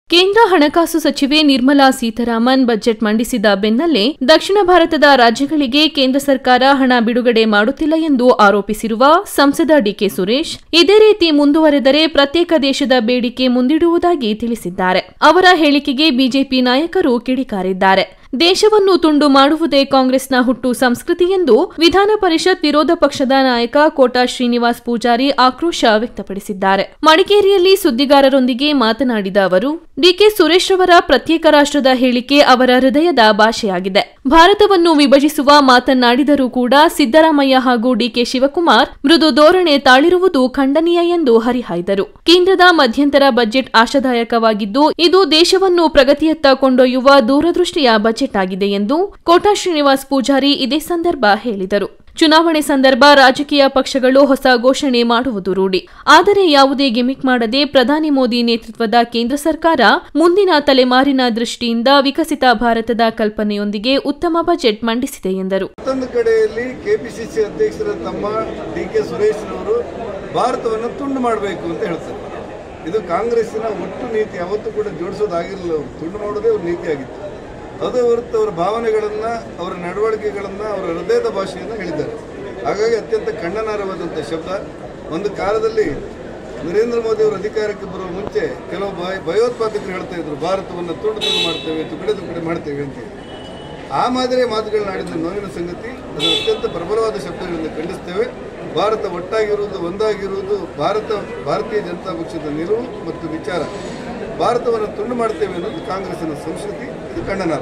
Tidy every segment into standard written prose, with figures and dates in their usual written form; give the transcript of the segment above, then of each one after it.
ಕೇಂದ್ರ ಹಣಕಾಸು ಸಚಿವೆ ನಿರ್ಮಲಾ ಸೀತಾರಾಮನ್ ಬಜೆಟ್ ಮಂಡಿಸಿದ ಬೆನ್ನಲ್ಲೇ ದಕ್ಷಿಣ ಭಾರತದ ರಾಜ್ಯಗಳಿಗೆ ಕೇಂದ್ರ ಸರ್ಕಾರ ಹಣ ಬಿಡುಗಡೆ ಮಾಡುತ್ತಿಲ್ಲ ಎಂದು ಆರೋಪಿಸಿರುವ ಸಂಸದ ಡಿಕೆ ಸುರೇಶ್, ಇದೇ ರೀತಿ ಮುಂದುವರೆದರೆ ಪ್ರತ್ಯೇಕ ದೇಶದ ಬೇಡಿಕೆ ಮುಂದಿಡುವುದಾಗಿ ತಿಳಿಸಿದ್ದಾರೆ. ಅವರ ಹೇಳಿಕೆಗೆ ಬಿಜೆಪಿ ನಾಯಕರು ಕಿಡಿಕಾರಿದ್ದಾರೆ. ದೇಶವನ್ನು ತುಂಡು ಮಾಡುವುದೇ ಕಾಂಗ್ರೆಸ್ನ ಹುಟ್ಟು ಸಂಸ್ಕೃತಿ ಎಂದು ವಿಧಾನ ಪರಿಷತ್ ವಿರೋಧ ಪಕ್ಷದ ನಾಯಕ ಕೋಟಾ ಶ್ರೀನಿವಾಸ್ ಪೂಜಾರಿ ಆಕ್ರೋಶ ವ್ಯಕ್ತಪಡಿಸಿದ್ದಾರೆ. ಮಡಿಕೇರಿಯಲ್ಲಿ ಸುದ್ದಿಗಾರರೊಂದಿಗೆ ಮಾತನಾಡಿದ ಅವರು, ಡಿಕೆ ಸುರೇಶ್ ರವರ ಪ್ರತ್ಯೇಕ ರಾಷ್ಟ್ರದ ಹೇಳಿಕೆ ಅವರ ಹೃದಯದ ಭಾಷೆಯಾಗಿದೆ. ಭಾರತವನ್ನು ವಿಭಜಿಸುವ ಮಾತನಾಡಿದರೂ ಕೂಡ ಸಿದ್ದರಾಮಯ್ಯ ಹಾಗೂ ಡಿಕೆ ಶಿವಕುಮಾರ್ ಮೃದು ಧೋರಣೆ ತಾಳಿರುವುದು ಖಂಡನೀಯ ಎಂದು ಹರಿಹಾಯ್ದರು. ಕೇಂದ್ರದ ಮಧ್ಯಂತರ ಬಜೆಟ್ ಆಶಾದಾಯಕವಾಗಿದ್ದು, ಇದು ದೇಶವನ್ನು ಪ್ರಗತಿಯತ್ತ ಕೊಂಡೊಯ್ಯುವ ದೂರದೃಷ್ಟಿಯ ಬಜೆಟ್ ಆಗಿದೆ ಎಂದು ಕೋಟಾ ಶ್ರೀನಿವಾಸ್ ಪೂಜಾರಿ ಇದೇ ಸಂದರ್ಭ ಹೇಳಿದರು. ಚುನಾವಣೆ ಸಂದರ್ಭ ರಾಜಕೀಯ ಪಕ್ಷಗಳು ಹೊಸ ಘೋಷಣೆ ಮಾಡುವುದು ರೂಢಿ. ಆದರೆ ಯಾವುದೇ ಗಿಮಿಕ್ ಮಾಡದೆ ಪ್ರಧಾನಿ ಮೋದಿ ನೇತೃತ್ವದ ಕೇಂದ್ರ ಸರ್ಕಾರ ಮುಂದಿನ ತಲೆಮಾರಿನ ದೃಷ್ಟಿಯಿಂದ ವಿಕಸಿತ ಭಾರತದ ಕಲ್ಪನೆಯೊಂದಿಗೆ ಉತ್ತಮ ಬಜೆಟ್ ಮಂಡಿಸಿದೆ ಎಂದರು. ಮತ್ತೊಂದು ಕಡೆಯಲ್ಲಿ ಕೆಪಿಸಿಸಿ ಅಧ್ಯಕ್ಷರ ತಮ್ಮ ಡಿಕೆ ಸುರೇಶ್ ಅವರು ಭಾರತವನ್ನು ತುಂಡು ಮಾಡಬೇಕು ಅಂತ ಹೇಳ್ತಾರೆ. ಇದು ಕಾಂಗ್ರೆಸ್ಸಿನ ಒಟ್ಟು ನೀತಿ. ಯಾವತ್ತೂ ಕೂಡ ಜೋಡಿಸೋದಾಗಿರಲಿಲ್ಲ. ಅವರು ತುಂಡು ಮಾಡೋದೇ ಅವ್ರ ನೀತಿ ಆಗಿತ್ತು. ಅದು ಹೊರತು ಅವರ ಭಾವನೆಗಳನ್ನ, ಅವರ ನಡವಳಿಕೆಗಳನ್ನ, ಅವರ ಹೃದಯದ ಭಾಷೆಯನ್ನು ಹೇಳಿದ್ದಾರೆ. ಹಾಗಾಗಿ ಅತ್ಯಂತ ಖಂಡನಾರ್ಹವಾದಂಥ ಶಬ್ದ. ಒಂದು ಕಾಲದಲ್ಲಿ ನರೇಂದ್ರ ಮೋದಿ ಅವರು ಅಧಿಕಾರಕ್ಕೆ ಬರುವ ಮುಂಚೆ ಕೆಲವು ಭಯೋತ್ಪಾದಕರು ಹೇಳ್ತಾ ಇದ್ರು, ಭಾರತವನ್ನು ತುಂಡು ಮಾಡ್ತೇವೆ, ತುಕಡೆ ಮಾಡ್ತೇವೆ ಅಂತ. ಆ ಮಾದರಿಯ ಮಾತುಗಳನ್ನ ಆಡಿದ ನೋವಿನ ಸಂಗತಿ. ಅದನ್ನು ಅತ್ಯಂತ ಪ್ರಬಲವಾದ ಶಬ್ದಗಳಿಂದ ಖಂಡಿಸ್ತೇವೆ. ಭಾರತ ಒಟ್ಟಾಗಿರುವುದು, ಒಂದಾಗಿರುವುದು ಭಾರತೀಯ ಜನತಾ ಪಕ್ಷದ ನಿಲುವು ಮತ್ತು ವಿಚಾರ. ಭಾರತವನ್ನು ತುಂಡು ಮಾಡ್ತೇವೆ ಅನ್ನೋದು ಕಾಂಗ್ರೆಸ್ಸಿನ ಸಂಸ್ಕೃತಿ. ಇದು ಖಂಡನಾರ್ಹ.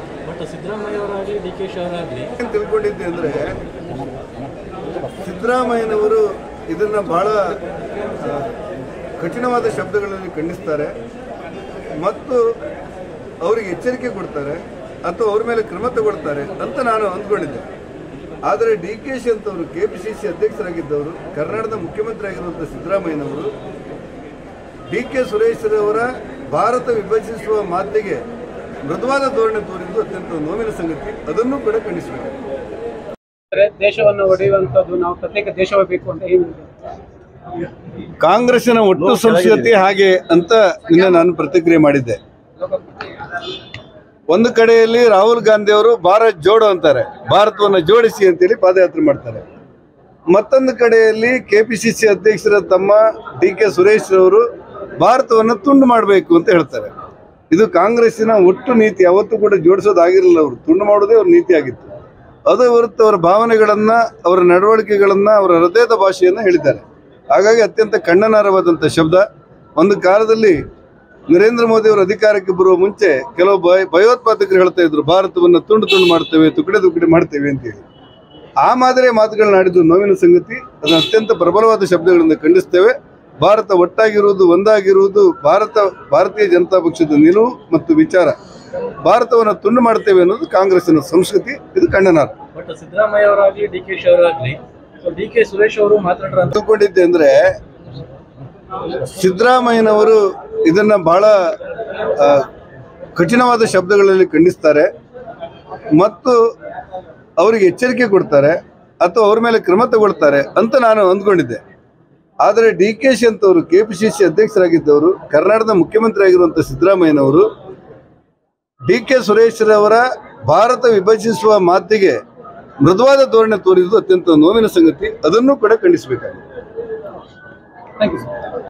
ಏನು ತಿಳ್ಕೊಂಡಿದ್ದೆ ಅಂದರೆ, ಸಿದ್ದರಾಮಯ್ಯನವರು ಇದನ್ನು ಬಹಳ ಕಠಿಣವಾದ ಶಬ್ದಗಳಲ್ಲಿ ಖಂಡಿಸ್ತಾರೆ ಮತ್ತು ಅವರಿಗೆ ಎಚ್ಚರಿಕೆ ಕೊಡ್ತಾರೆ ಅಥವಾ ಅವ್ರ ಮೇಲೆ ಕ್ರಮ ತಗೊಳ್ತಾರೆ ಅಂತ ನಾನು ಅಂದ್ಕೊಂಡಿದ್ದೆ. ಆದರೆ ಡಿಕೆಶಿ ಅಂತವರು ಕೆಪಿಸಿಸಿ ಅಧ್ಯಕ್ಷರಾಗಿದ್ದವರು, ಕರ್ನಾಟಕದ ಮುಖ್ಯಮಂತ್ರಿ ಆಗಿರುವಂಥ ಸಿದ್ದರಾಮಯ್ಯನವರು ಡಿಕೆ ಸುರೇಶ್ರವರ ಭಾರತ ವಿಭಜಿಸುವ ಮಾತಿಗೆ ಮೃದುವಾದ ಧೋರಣೆ ತೋರಿದ್ದು ಅತ್ಯಂತ ನೋವಿನ ಸಂಗತಿ. ಅದನ್ನು ಕೂಡ ಖಂಡಿಸಬೇಕು. ದೇಶವನ್ನು ಒಡೆಯುವಂತದ್ದು, ನಾವು ಪ್ರತ್ಯೇಕ ದೇಶವೇ ಬೇಕು ಅಂತ ಕಾಂಗ್ರೆಸ್ಸಿನ ಒಟ್ಟು ಸಂಸ್ಕೃತಿ ಹಾಗೆ ಅಂತ ನಿನ್ನೆ ನಾನು ಪ್ರತಿಕ್ರಿಯೆ ಮಾಡಿದ್ದೆ. ಒಂದು ಕಡೆಯಲ್ಲಿ ರಾಹುಲ್ ಗಾಂಧಿ ಅವರು ಭಾರತ್ ಜೋಡೋ ಅಂತಾರೆ, ಭಾರತವನ್ನು ಜೋಡಿಸಿ ಅಂತೇಳಿ ಪಾದಯಾತ್ರೆ ಮಾಡ್ತಾರೆ. ಮತ್ತೊಂದು ಕಡೆಯಲ್ಲಿ ಕೆಪಿಸಿಸಿ ಅಧ್ಯಕ್ಷರ ತಮ್ಮ ಡಿಕೆ ಸುರೇಶ್ ಅವರು ಭಾರತವನ್ನು ತುಂಡು ಮಾಡಬೇಕು ಅಂತ ಹೇಳ್ತಾರೆ. ಇದು ಕಾಂಗ್ರೆಸ್ಸಿನ ಒಟ್ಟು ನೀತಿ. ಯಾವತ್ತೂ ಕೂಡ ಜೋಡಿಸೋದಾಗಿರಲಿಲ್ಲ. ಅವರು ತುಂಡು ಮಾಡೋದೇ ಅವ್ರ ನೀತಿ ಆಗಿತ್ತು. ಅದು ಹೊರತು ಅವರ ಭಾವನೆಗಳನ್ನ, ಅವರ ನಡವಳಿಕೆಗಳನ್ನ, ಅವರ ಹೃದಯದ ಭಾಷೆಯನ್ನು ಹೇಳಿದ್ದಾರೆ. ಹಾಗಾಗಿ ಅತ್ಯಂತ ಖಂಡನಾರ್ಹವಾದಂಥ ಶಬ್ದ. ಒಂದು ಕಾಲದಲ್ಲಿ ನರೇಂದ್ರ ಮೋದಿ ಅವರು ಅಧಿಕಾರಕ್ಕೆ ಬರುವ ಮುಂಚೆ ಕೆಲವು ಭಯೋತ್ಪಾದಕರು ಹೇಳ್ತಾ ಇದ್ರು, ಭಾರತವನ್ನು ತುಂಡು ಮಾಡ್ತೇವೆ, ತುಕಡೆ ಮಾಡ್ತೇವೆ ಅಂತೇಳಿ. ಆ ಮಾದರಿಯ ಮಾತುಗಳನ್ನ ಆಡಿದ್ದು ನೋವಿನ ಸಂಗತಿ. ಅದನ್ನು ಅತ್ಯಂತ ಪ್ರಬಲವಾದ ಶಬ್ದಗಳಿಂದ ಖಂಡಿಸ್ತೇವೆ. ಭಾರತ ಒಟ್ಟಾಗಿರುವುದು, ಒಂದಾಗಿರುವುದು ಭಾರತೀಯ ಜನತಾ ಪಕ್ಷದ ನಿಲುವು ಮತ್ತು ವಿಚಾರ. ಭಾರತವನ್ನು ತುಂಡು ಮಾಡ್ತೇವೆ ಅನ್ನೋದು ಕಾಂಗ್ರೆಸ್ಸಿನ ಸಂಸ್ಕೃತಿ. ಇದು ಖಂಡನಾರ್ಹ. ಸಿದ್ದರಾಮಯ್ಯ ಅವರಾಗಲಿ ಡಿಕೆ ಅವರಾಗಲಿ ಡಿಕೆ ಸುರೇಶ್ ಅವರು ಮಾತನಾಡಿದ್ದೆ ಅಂದ್ರೆ, ಸಿದ್ದರಾಮಯ್ಯನವರು ಇದನ್ನ ಬಹಳ ಕಠಿಣವಾದ ಶಬ್ದಗಳಲ್ಲಿ ಖಂಡಿಸ್ತಾರೆ ಮತ್ತು ಅವರಿಗೆ ಎಚ್ಚರಿಕೆ ಕೊಡ್ತಾರೆ ಅಥವಾ ಅವ್ರ ಮೇಲೆ ಕ್ರಮ ತಗೊಳ್ತಾರೆ ಅಂತ ನಾನು ಅಂದ್ಕೊಂಡಿದ್ದೆ. ಆದರೆ ಡಿಕೆಶಿ ಅಂತವರು ಕೆಪಿಸಿಸಿ ಅಧ್ಯಕ್ಷರಾಗಿದ್ದವರು, ಕರ್ನಾಟಕದ ಮುಖ್ಯಮಂತ್ರಿ ಆಗಿರುವಂಥ ಸಿದ್ದರಾಮಯ್ಯನವರು ಡಿಕೆ ಸುರೇಶ್ ರವರ ಭಾರತ ವಿಭಜಿಸುವ ಮಾತಿಗೆ ಮೃದುವಾದ ಧೋರಣೆ ತೋರಿದ್ದು ಅತ್ಯಂತ ನೋವಿನ ಸಂಗತಿ. ಅದನ್ನು ಕೂಡ ಖಂಡಿಸಬೇಕಾಗಿದೆ.